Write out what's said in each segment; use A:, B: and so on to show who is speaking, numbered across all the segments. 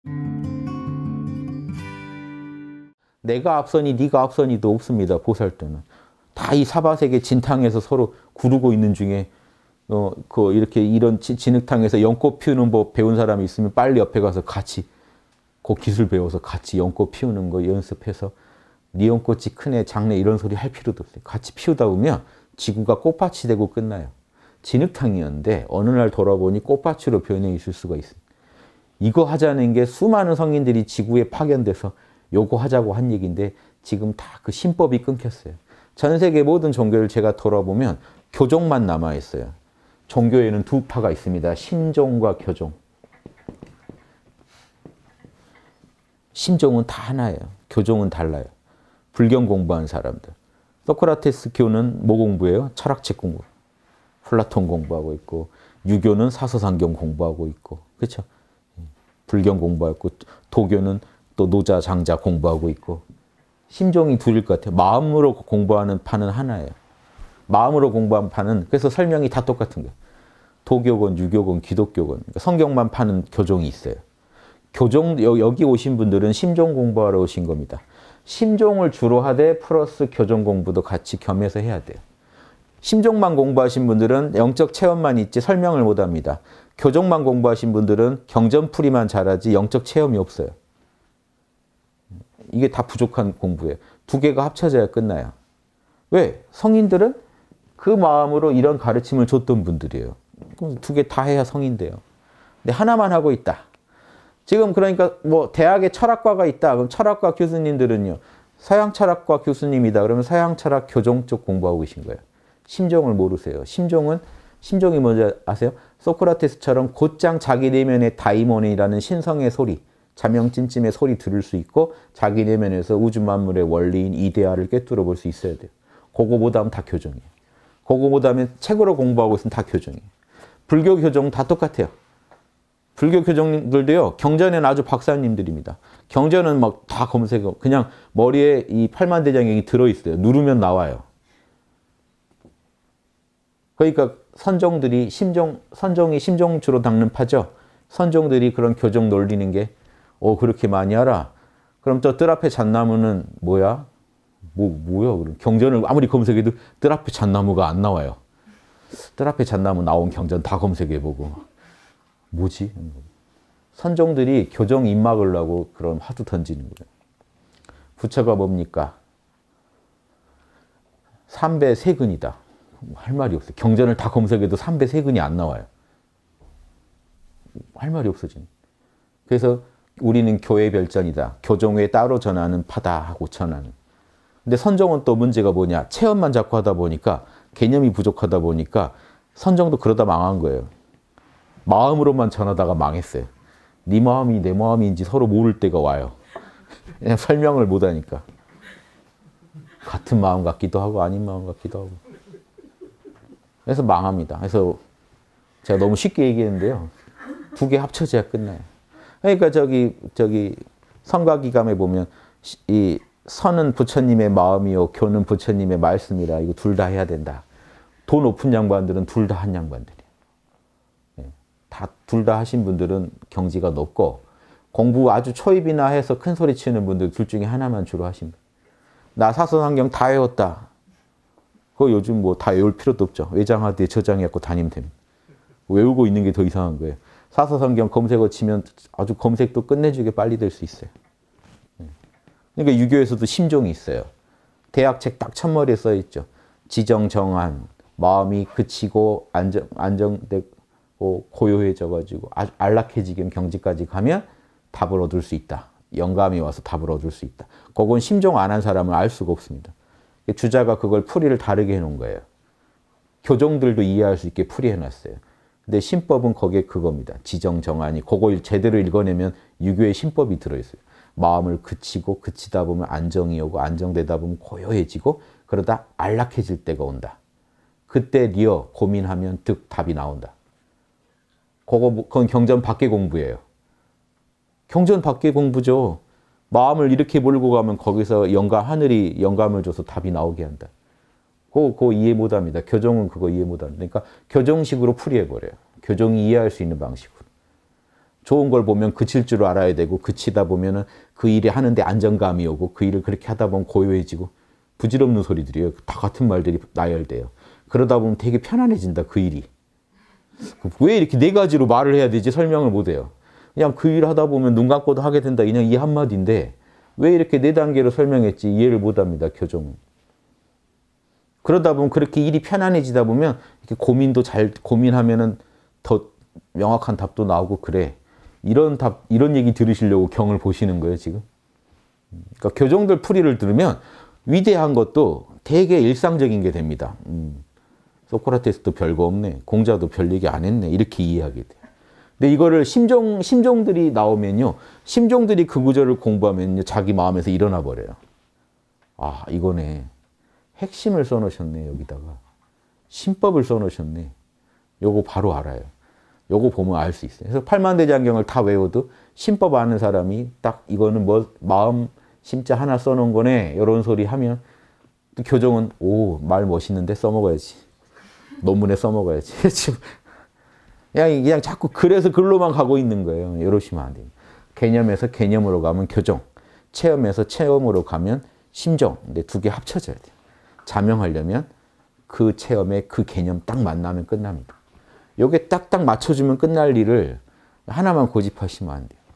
A: 내가 앞서니 네가 앞서니도 없습니다. 보살 때는. 다 이 사바세계 진탕에서 서로 구르고 있는 중에 이렇게 이런 진흙탕에서 연꽃 피우는 법 배운 사람이 있으면 빨리 옆에 가서 같이 그 기술 배워서 같이 연꽃 피우는 거 연습해서 네 연꽃이 크네 작네 이런 소리 할 필요도 없어요. 같이 피우다 보면 지구가 꽃밭이 되고 끝나요. 진흙탕이었는데 어느 날 돌아보니 꽃밭으로 변해 있을 수가 있습니다. 이거 하자는 게 수많은 성인들이 지구에 파견돼서 요거 하자고 한 얘기인데 지금 다 그 신법이 끊겼어요. 전 세계 모든 종교를 제가 돌아보면 교종만 남아있어요. 종교에는 두 파가 있습니다. 신종과 교종. 신종은 다 하나예요. 교종은 달라요. 불경 공부한 사람들. 소크라테스 교는 뭐 공부해요? 철학책 공부. 플라톤 공부하고 있고 유교는 사서상경 공부하고 있고 그렇죠? 불경 공부하고 도교는 또 노자, 장자 공부하고 있고 심종이 둘일 것 같아요. 마음으로 공부하는 파는 하나예요. 마음으로 공부한 파는 그래서 설명이 다 똑같은 거예요. 도교건, 유교건, 기독교건 그러니까 성경만 파는 교종이 있어요. 교종 여기 오신 분들은 심종 공부하러 오신 겁니다. 심종을 주로 하되 플러스 교종 공부도 같이 겸해서 해야 돼요. 심종만 공부하신 분들은 영적 체험만 있지 설명을 못합니다. 교종만 공부하신 분들은 경전풀이만 잘하지 영적 체험이 없어요. 이게 다 부족한 공부예요. 두 개가 합쳐져야 끝나요. 왜? 성인들은 그 마음으로 이런 가르침을 줬던 분들이에요. 두 개 다 해야 성인 돼요. 근데 하나만 하고 있다. 지금 그러니까 뭐 대학에 철학과가 있다. 그럼 철학과 교수님들은요. 서양 철학과 교수님이다. 그러면 서양 철학 교종 쪽 공부하고 계신 거예요. 심종을 모르세요. 심종이 뭔지 아세요? 소크라테스처럼 곧장 자기 내면의 다이몬이라는 신성의 소리, 자명찜찜의 소리 들을 수 있고 자기 내면에서 우주 만물의 원리인 이데아를 꿰뚫어 볼 수 있어야 돼요. 그거 못하면 다 교종이에요. 그거 못하면 책으로 공부하고 있으면 다 교종이에요. 불교 교종 다 똑같아요. 불교 교종들도요. 경전에는 아주 박사님들입니다. 경전은 막 다 검색하고 그냥 머리에 이 팔만대장경이 들어있어요. 누르면 나와요. 그러니까 선종들이 선종이 심종 주로 닦는 파죠. 선종들이 그런 교종 놀리는 게 그렇게 많이 알아? 그럼 또 뜰 앞에 잣나무는 뭐야? 뭐야? 그럼 경전을 아무리 검색해도 뜰 앞에 잣나무가 안 나와요. 뜰 앞에 잣나무 나온 경전 다 검색해보고 뭐지? 선종들이 교종 입막으려고 그런 화두 던지는 거예요. 부처가 뭡니까? 삼배 세근이다. 할 말이 없어요. 경전을 다 검색해도 삼배 세근이 안 나와요. 할 말이 없어지는. 그래서 우리는 교회 별전이다. 교종 외에 따로 전하는 파다 하고 전하는. 근데 선종은 또 문제가 뭐냐. 체험만 자꾸 하다 보니까 개념이 부족하다 보니까 선종도 그러다 망한 거예요. 마음으로만 전하다가 망했어요. 네 마음이 내 마음인지 서로 모를 때가 와요. 그냥 설명을 못하니까. 같은 마음 같기도 하고 아닌 마음 같기도 하고. 그래서 망합니다. 그래서 제가 너무 쉽게 얘기했는데요. 두 개 합쳐져야 끝나요. 그러니까 저기 성가기감에 보면 이 선은 부처님의 마음이요 교는 부처님의 말씀이라 이거 둘 다 해야 된다. 돈 높은 양반들은 둘 다 한 양반들이에요. 둘 다 하신 분들은 경지가 높고 공부 아주 초입이나 해서 큰 소리 치는 분들 둘 중에 하나만 주로 하신 분. 나 사서상경 다 외웠다. 그거 요즘 뭐 다 외울 필요도 없죠. 외장하드에 저장해갖고 다니면 됩니다. 외우고 있는 게 더 이상한 거예요. 사서상경 검색어 치면 아주 검색도 끝내주게 빨리 될 수 있어요. 그러니까 유교에서도 심종이 있어요. 대학책 딱 첫머리에 써있죠. 지정정한, 마음이 그치고 안정되고 고요해져가지고 아주 안락해지게 경지까지 가면 답을 얻을 수 있다. 영감이 와서 답을 얻을 수 있다. 그건 심종 안 한 사람은 알 수가 없습니다. 주자가 그걸 풀이를 다르게 해놓은 거예요. 교종들도 이해할 수 있게 풀이해놨어요. 근데 신법은 거기에 그겁니다. 지정정안이. 그걸 제대로 읽어내면 유교의 신법이 들어있어요. 마음을 그치고 그치다 보면 안정이 오고 안정되다 보면 고요해지고 그러다 안락해질 때가 온다. 그때 리어 고민하면 득 답이 나온다. 그건 경전 밖의 공부예요. 경전 밖의 공부죠. 마음을 이렇게 몰고 가면 거기서 하늘이 영감을 줘서 답이 나오게 한다. 그거 이해 못합니다. 교종은 그거 이해 못합니다. 그러니까 교종식으로 풀이해버려요. 교종이 이해할 수 있는 방식으로. 좋은 걸 보면 그칠 줄 알아야 되고 그치다 보면은 그 일이 하는데 안정감이 오고 그 일을 그렇게 하다 보면 고요해지고 부질없는 소리들이에요. 다 같은 말들이 나열돼요. 그러다 보면 되게 편안해진다, 그 일이. 왜 이렇게 네 가지로 말을 해야 되지? 설명을 못 해요. 그냥 그 일 하다 보면 눈 감고도 하게 된다. 그냥 이 한마디인데 왜 이렇게 네 단계로 설명했지? 이해를 못 합니다, 교정은. 그러다 보면 그렇게 일이 편안해지다 보면 이렇게 고민도 잘 고민하면은 더 명확한 답도 나오고 그래. 이런 답, 이런 얘기 들으시려고 경을 보시는 거예요, 지금. 그러니까 교정들 풀이를 들으면 위대한 것도 되게 일상적인 게 됩니다. 소크라테스도 별거 없네. 공자도 별 얘기 안 했네. 이렇게 이해하게 돼요. 근데 이거를 심종들이 나오면요. 심종들이 그 구절을 공부하면요. 자기 마음에서 일어나 버려요. 아, 이거네. 핵심을 써놓으셨네, 여기다가. 신법을 써놓으셨네. 요거 바로 알아요. 요거 보면 알 수 있어요. 그래서 팔만대장경을 다 외워도 신법 아는 사람이 딱 이거는 뭐 마음 심자 하나 써놓은 거네. 이런 소리 하면 또 교정은 오, 말 멋있는데 써먹어야지. 논문에 써먹어야지. 그냥 자꾸 그래서 글로만 가고 있는 거예요. 이러시면 안 돼요. 개념에서 개념으로 가면 교정, 체험에서 체험으로 가면 심정. 근데 두 개 합쳐져야 돼요. 자명하려면 그 체험에 그 개념 딱 만나면 끝납니다. 요게 딱딱 맞춰주면 끝날 일을 하나만 고집하시면 안 돼요.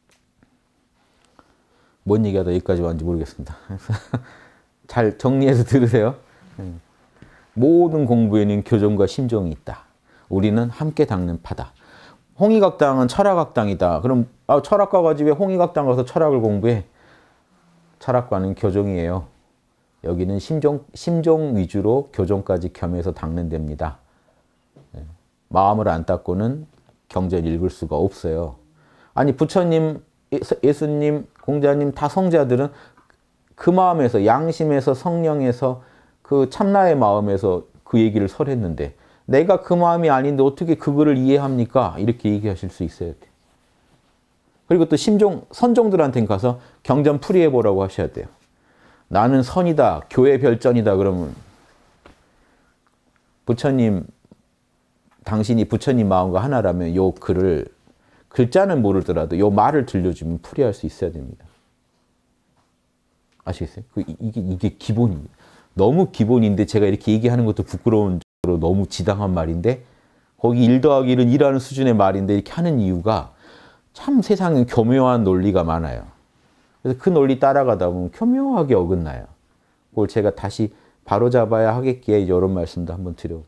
A: 뭔 얘기하다 여기까지 왔는지 모르겠습니다. 잘 정리해서 들으세요. 모든 공부에는 교정과 심정이 있다. 우리는 함께 닦는 파다. 홍익학당은 철학학당이다. 그럼 철학과 가지 왜 홍익학당 가서 철학을 공부해? 철학과는 교정이에요. 여기는 심정 위주로 교정까지 겸해서 닦는 데입니다. 마음을 안 닦고는 경전을 읽을 수가 없어요. 아니 부처님, 예수님, 공자님 다 성자들은 그 마음에서 양심에서 성령에서 그 참나의 마음에서 그 얘기를 설했는데 내가 그 마음이 아닌데 어떻게 그거를 이해합니까? 이렇게 얘기하실 수 있어야 돼요. 그리고 또 선종들한테는 가서 경전 풀이해보라고 하셔야 돼요. 나는 선이다, 교회 별전이다 그러면 부처님, 당신이 부처님 마음과 하나라면 요 글을, 글자는 모르더라도 요 말을 들려주면 풀이할 수 있어야 됩니다. 아시겠어요? 이게 기본입니다. 너무 기본인데 제가 이렇게 얘기하는 것도 부끄러운 정도로 너무 지당한 말인데 거기 1 더하기 1은 2라는 수준의 말인데 이렇게 하는 이유가 참 세상에 교묘한 논리가 많아요. 그래서 그 논리 따라가다 보면 교묘하게 어긋나요. 그걸 제가 다시 바로잡아야 하겠기에 이런 말씀도 한번 드려.